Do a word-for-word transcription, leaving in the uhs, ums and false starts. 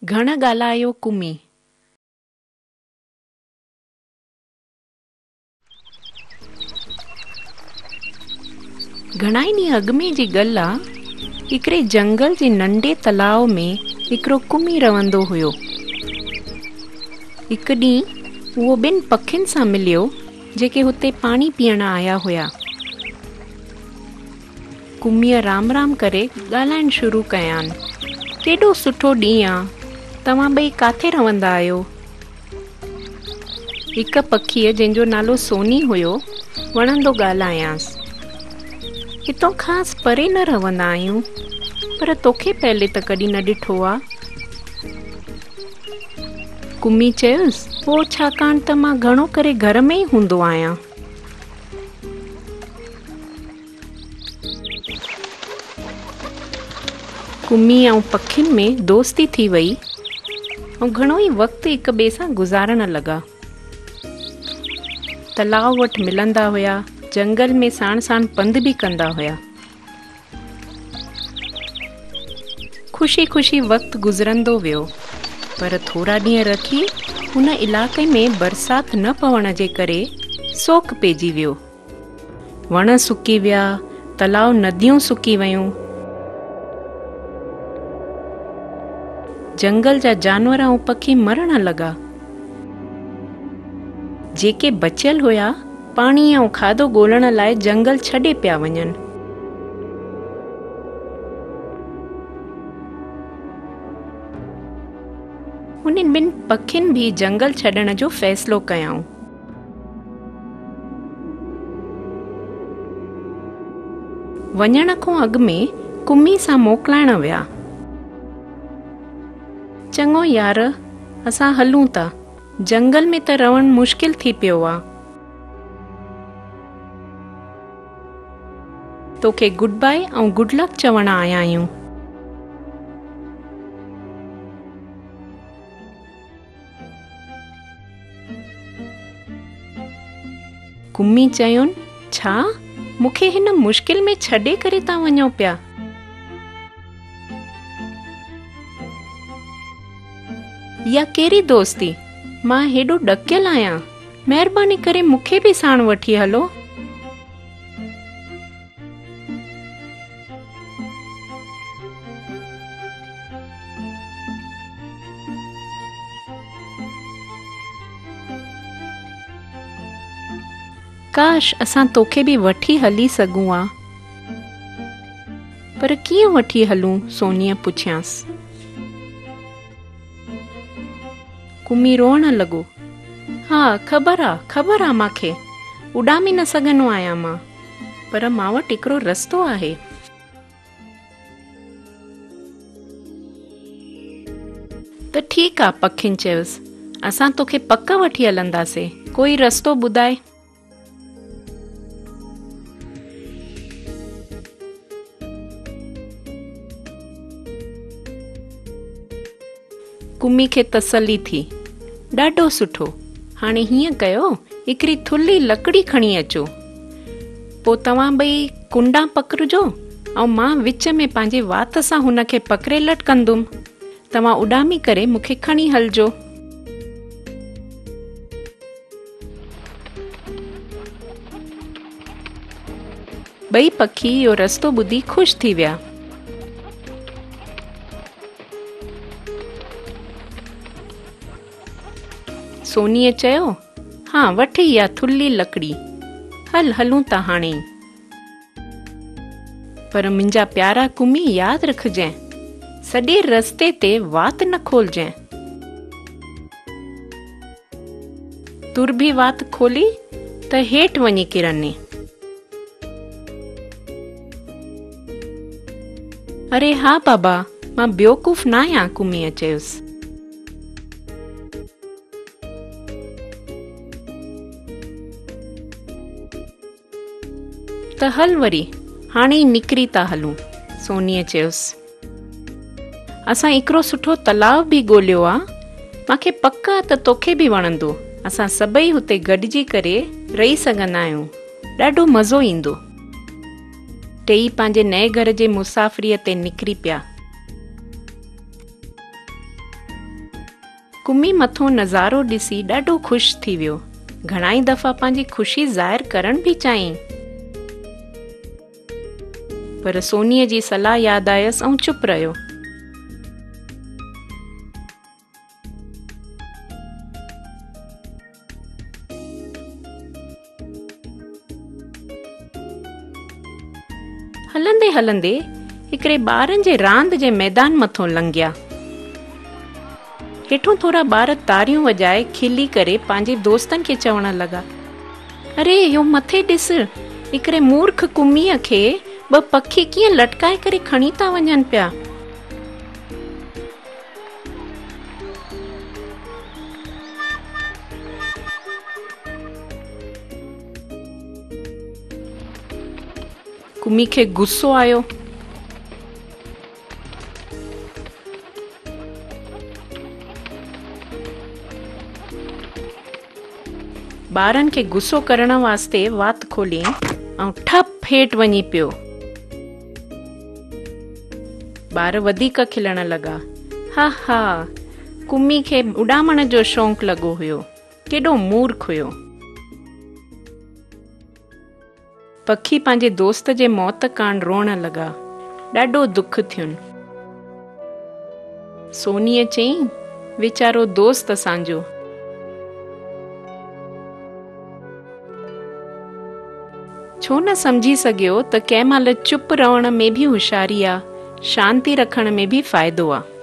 घण ॻाल्हायो कुमी। घणा ई ॾींहं अॻु में जी ॻाल्हि आहे, हिकिड़े जंगल जे नंढे तलाव में हिकिड़ो कुमी रहंदो हुयो। हिकु ॾींहुं उहो ॿिनि पखियुनि सां मिलियो जेके हुते पाणी पीअण आया हुया। कुमीअ राम राम करे ॻाल्हाइण शुरू कयानि। केॾो सुठो ॾींहुं आहे, तव्हां ॿई काथे रहंदा आहियो? हिकु पखीअ जंहिंजो नालो सोनी हुयो वणंदो ॻाल्हायांसि। हितां ख़ासि परे न रहंदा आहियूं, पर तोखे पहले त कॾहिं न ॾिठो आहे। कुमी चयुसि, पोइ छाकाणि त मां घणो करे घर में ई हूंदो आहियां। कुमी ऐं पखियुनि में दोस्ती थी वई ऐं घणो ई वक़्तु हिक ॿिए सां गुज़ारण लॻा। तलाव वटि मिलंदा हुया, जंगल में साण साण पंधु बि कंदा हुया। ख़ुशी ख़ुशी वक़्तु गुज़रंदो वियो, पर थोरा ॾींहं रखी हुन इलाइक़े में बरसाति न पवण जे करे सोक पइजी वियो। वण सुकी विया, तलाव नदियूं सुकी वयूं। जंगल जा जानवर ऐं पखी मरण लॻा। जेके बचियल हुया पाणी ऐं खाधो ॻोल्हण लाइ जंगल छॾे पिया वञनि। उन्हनि ॿिनि पखियुनि भी जंगल छॾण जो फ़ैसिलो कयाऊं। वञण खां अॻु में कुमी सां मोकिलाइण विया। चङो यार, असां हलूं था, जंगल में त रहणु मुश्किल थी पियो आहे। तोखे गुड बाय ऐं गुड लक चवण आया आहियूं। कुमी चयुनि, छा मूंखे हिन मुश्किल में छॾे करे था वञो पिया? या कहिड़ी दोस्ती? मां हेॾो ॾकियल आहियां, महिरबानी करे मूंखे बि साण वठी हलो। काश असां तोखे बि वठी हली सघूं आ। पर कीअं वठी हलूं? सोनीअ पुछियांसि। कुमी रोअण लॻो। हा, ख़बर आ, ख़बर आ मूंखे, उॾामी न सघंदो आहियां मां, पर मां वटि हिकिड़ो रस्तो आहे। त ठीकु आहे, पखियुनि चयुसि, असां तोखे पक वठी हलंदासीं, कोई रस्तो ॿुधाए। कुमी खे तसल्ली थी, ॾाढो सुठो, हाणे हीअं कयो, हिकिड़ी थुल्ही लकड़ी खणी अचो, पोइ तव्हां ॿई कुंडा पकिड़िजो ऐं मां विच में पंहिंजे वात सां हुन खे पकिड़े लटकंदुमि। तव्हां उॾामी करे मूंखे खणी हलिजो। ॿई पखी इहो रस्तो ॿुधी ख़ुशि थी विया। सोनीअ चयो, हा वठी इहा थुल्ही लकड़ी, हल हलूं था हाणे। पर मुंहिंजा प्यारा कुमी, यादि रखजांइ, सॼे रस्ते ते वात न खोलजांइ। तुर बि वात खोली त हेठि वञी किरने। अरे हा बाबा, मां बेवकूफ़ न आहियां, कुमीअ चयुसि। त हल वरी, हाणे ई निकिरी था हलूं, सोनीअ चयुसि। असां हिकिड़ो सुठो तलाव बि ॻोल्हियो आहे, मूंखे पक आहे त तोखे बि वणंदो। असां सभई हुते गॾिजी करे रही सघंदा आहियूं, ॾाढो मज़ो ईंदो। टेई पंहिंजे नए घर जे मुसाफ़िरीअ ते निकिरी पिया। कुमी मथो नज़ारो ॾिसी ॾाढो ख़ुशि थी वियो। घणाई दफ़ा पंहिंजी ख़ुशी ज़ाहिर करण बि चाही, पर सोनीअ जी सलाह यादि आयसि ऐं चुप रहियो। हलंदे हलंदे हिकिड़े ॿारनि जे रांदि जे मैदान मथां लंघिया। हेठों थोरा ॿार तारियूं वॼाए खिली करे पंहिंजे दोस्तनि खे चवण लॻा, अरे इहो मथे ॾिस, हिकिड़े मूर्ख कुमीअ खे ॿ पखी कीअं लटकाए करे खणी था वञनि पिया। कुमी खे गुस्सो आयो। ॿारनि खे गुस्सो करण वास्ते वात खोली ऐं ठप हेठि वञी पियो। ॿार वधीक खिलण लॻा। हा हा, कुमी खे उॾामण जो शौक़ु लॻो हुयो, केॾो मूर्ख हुयो। पखी पंहिंजे दोस्त जे मौत कान रोअण लॻा। ॾाढो दुख थियुनि। सोनीअ चयईं, वीचारो दोस्त असांजो। छो न सम्झी सघियो त कंहिं महिल चुप रहण में बि होशियारी आहे, शांती रखण में बि फ़ाइदो आहे।